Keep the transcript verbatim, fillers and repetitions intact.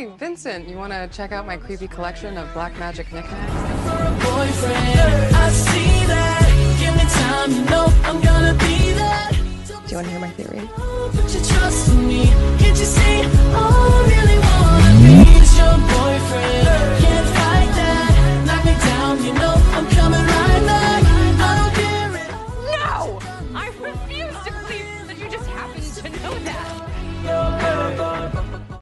Hey, Vincent, you want to check out my creepy collection of black magic knickknacks? For a boyfriend, I see